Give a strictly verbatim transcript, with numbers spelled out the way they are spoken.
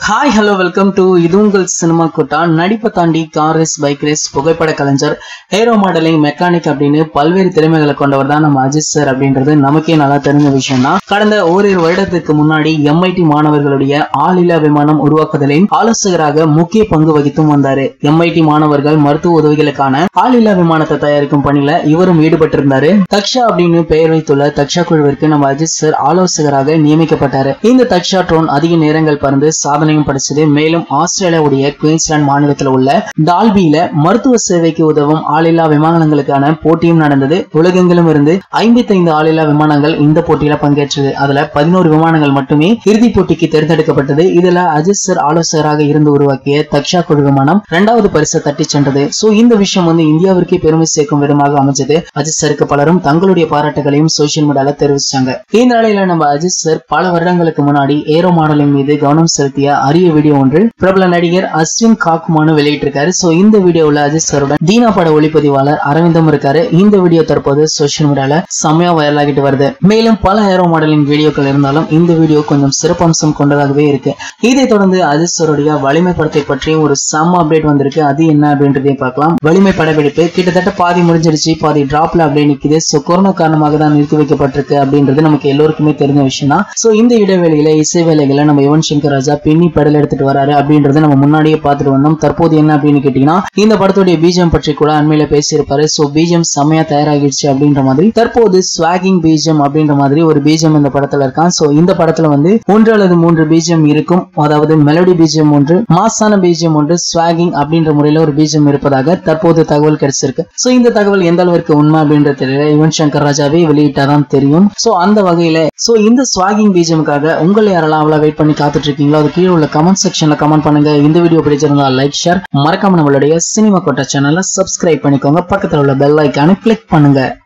Hi hello welcome to இது உங்கள் cinema quota. நடிப்பை தாண்டி கார் ரேஸ், பைக் ரேஸ், புகைப்பட கலைஞர், ஹேரோ மாடலிங், மெக்கானிக் அப்படின்னு பல்வேறு திறமைகளை கொண்டவர் தான் நம்ம அஜித் சார் அப்படின்றது நமக்கே நல்லா தெரிஞ்ச விஷயம் தான். கடந்த ஓரிரு வருடத்துக்கு முன்னாடி எம்ஐடி மாணவர்களுடைய ஆளில்லா விமானம் உருவாக்குதலின் ஆலோசகராக முக்கிய பங்கு வகித்தும் வந்தாரு. எம்ஐடி மாணவர்கள் மருத்துவ உதவிகளுக்கான ஆளில்லா விமானத்தை தயாரிக்கும் பணியில இவரும் ஈடுபட்டிருந்தாரு. தக்ஷா அப்படின்னு பெயர் வைத்துள்ள தக்ஷா குழுவிற்கு நம்ம அஜித் சார் ஆலோசகராக நியமிக்கப்பட்டாரு. இந்த தக்ஷா ட்ரோன் அதிக நேரங்கள் பறந்து சாதனை படிச்சது. மேலும் ஆஸ்திரேலியாவுடைய குயின்ஸ்லாந்து மாநிலத்தில் உள்ள டால்பியில மருத்துவ சேவைக்கு உதவும் ஆளில்லா விமானங்களுக்கான போட்டியும் நடந்தது. உலகெங்கிலும் இருந்து ஐம்பத்தி ஐந்து ஆளில்லா விமானங்கள் இந்த போட்டியில பங்கேற்றது. அதுல பதினோரு விமானங்கள் மட்டுமே இறுதி போட்டிக்கு தேர்ந்தெடுக்கப்பட்டது. இதுல அஜித் சார் ஆலோசகராக இருந்து உருவாக்கிய தக்ஷா குழு விமானம் இரண்டாவது பரிசை தட்டி சென்றது. சோ இந்த விஷயம் வந்து இந்தியாவிற்கே பெருமை சேர்க்கும் விதமாக அமைஞ்சது. அஜித் சாருக்கு பலரும் தங்களுடைய பாராட்டுகளையும் சோசியல் மீடியால தெரிவிச்சாங்க. இந்த நிலையில நம்ம அஜித் சார் பல வருடங்களுக்கு முன்னாடி ஏரோ மாடலிங் மீது கவனம் செலுத்திய அரிய வீடியோ ஒன்று பிரபல நடிகர் அஸ்வின் காக்குமானு வெளியிட்டிருக்காரு. சோ இந்த வீடியோல அஜித் சாருடன் தீனா பட ஒளிப்பதிவாளர் அரவிந்தம் இருக்காரு. இந்த வீடியோ தற்போது சோசியல் மீடியால செமையா வைரல் ஆகிட்டு வருது. மேலும் பல ஏரோ மாடலிங் வீடியோக்கள் இருந்தாலும் இந்த வீடியோ கொஞ்சம் சிறப்பம்சம் கொண்டதாகவே இருக்கு. இதை தொடர்ந்து அஜித் சாருடைய வலிமை படத்தை பற்றி ஒரு செம்ம அப்டேட் வந்திருக்கு. அது என்ன அப்படின்றதையும் பார்க்கலாம். வலிமை படப்பிடிப்பு கிட்டத்தட்ட பாதி முடிஞ்சிருச்சு, பாதி டிராப்ல அப்படியே நிக்குது. சோ கொரோனா காரணமாக தான் நிறுத்தி வைக்கப்பட்டிருக்கு அப்படின்றது நமக்கு எல்லோருக்குமே தெரிஞ்ச விஷயம் தான். சோ இந்த இடைவேளையில இசை வேலைகளை நம்ம யுவன் சங்கர் ராஜா பின்னி படல் எடுத்துட்டு வராரு அப்படின்றத நம்ம முன்னாடியே பார்த்துட்டு வந்தோம். தற்போது என்ன அப்படின்னு கேட்டீங்கன்னா, இந்த படத்துடைய பீஜம் பற்றி கூட அண்மையில பேசியிருப்பாரு. சோ பீஜம் செமையா தயாராகிடுச்சு அப்படின்ற மாதிரி தற்போது ஸ்வாகிங் பீஜம் அப்படின்ற மாதிரி ஒரு பீஜம் இந்த படத்துல இருக்கான். சோ இந்த படத்துல வந்து ஒன்று அல்லது மூன்று பீஜம் இருக்கும். அதாவது மெலடி பீஜம் ஒன்று, மாசான பீஜம் ஒன்று, ஸ்வாகிங் அப்படின்ற முறையில ஒரு பீஜம் இருப்பதாக தற்போது தகவல் கிடைச்சிருக்கு. சோ இந்த தகவல் எந்த அளவிற்கு உண்மை அப்படின்றது தெரியல. யுவன் சங்கர் ராஜாவே வெளியிட்டாதான் தெரியும். சோ அந்த வகையில சோ இந்த ஸ்வாகிங் பீஜமுக்காக உங்களை யாரெல்லாம் அவ்வளவு வெயிட் பண்ணி காத்துட்டு இருக்கீங்களோ அது கீழே உள்ள கமெண்ட் செக்ஷன்ல கமெண்ட் பண்ணுங்க. இந்த வீடியோ பிடிச்சிருந்தா லைக், ஷேர், மறக்காம நம்மளுடைய சினிமா கோட்டா சேனலை சப்ஸ்கிரைப் பண்ணிக்கோங்க. பக்கத்துல உள்ள பெல் ஐகானை கிளிக் பண்ணுங்க.